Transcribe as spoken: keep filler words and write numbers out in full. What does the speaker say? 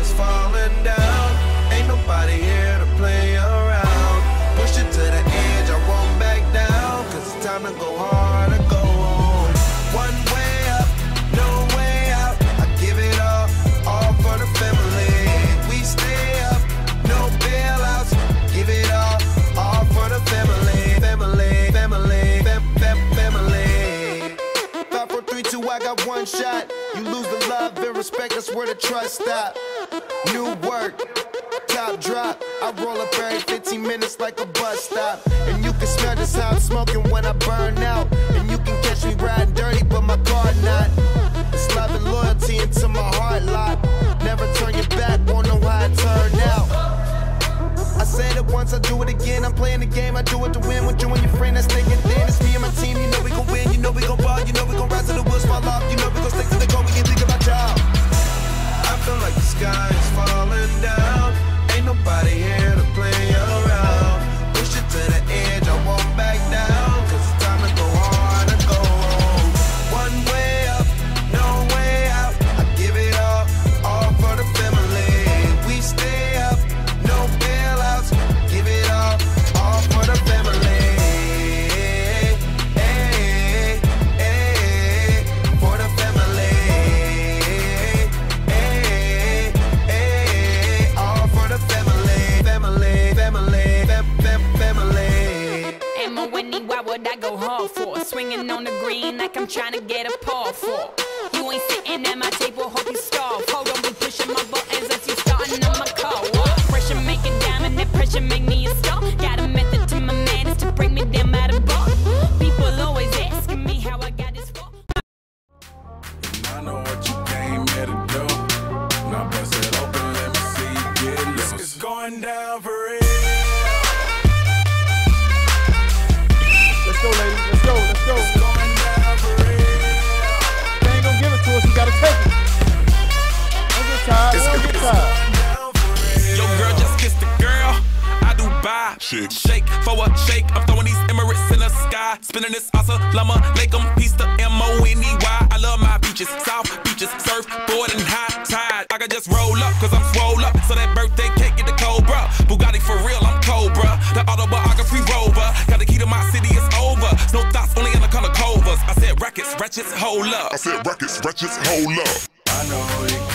is falling down. Ain't nobody here to play around. Push it to the edge, I won't back down. Cause it's time to go hard and go home. One way up, no way out. I give it all, all for the family. We stay up, no bailouts. Give it all, all for the family. Family, family, fam, fam, family. Five, four, three, two, I got one shot. You lose the love and respect, that's where the trust stop. New work, top drop. I roll up every fifteen minutes like a bus stop. And you can smell just how I'm smoking when I burn out. And you can catch me riding dirty, but my car not. It's love and loyalty into my heart lock. Never turn your back, won't know how it turned out. I said it once, I do it again. I'm playing the game, I do it to win. With you and your friend, that's thinking thin. It's me and my team, you know we gon' win. You know we gon' ball, you know we gon' rise to the wheels fall off. You know we gon' stick to the goal, we can think about y'all. I feel like the sky is falling down. Ain't nobody here to play around. Push it to the edge, I won't back down. Cause it's time to go hard and go home. One way up, no way out. I give it all, all for the family. We stay up, no bailouts. Give it all, all for the family. Hey, hey, for the family. Hey, hey, all for the family. Family, family, fam, fam, family. Am I winning? Why would I go hard for? Swinging on the green like I'm trying to get a paw for. You ain't sitting at my table, hope you starve. Hold on, be pushing my buttons as you starting on my car. What? Pressure make a diamond, that pressure make me a star. Got a method to my madness to bring me down by the bar. People always asking me how I got this far. I know what you came here to do. Now bust it open, let me see you get loose. It's going down for real. Let's go, ladies. Let's go. Let's go. It's going down for real. They ain't gonna give it to us. We gotta take it. Don't get tired. Don't get tired. Yo, girl, just kiss the girl. I do buy. Shake, shake for a shake. I'm throwing these Emirates in the sky. Spinning this Assalamu alaikum. Peace to M O N E Y. I love my beaches, south beaches, surfboard and high tide. I can just roll up, cause I'm swole up. So that birthday cake get the Cobra. Bugatti for real, I'm Cobra. The autobiography rover. Got the key to my city, it's over. No thoughts, only in the color covers. I said rackets, wretches, hold up. I said rackets, wretches, hold up. I know it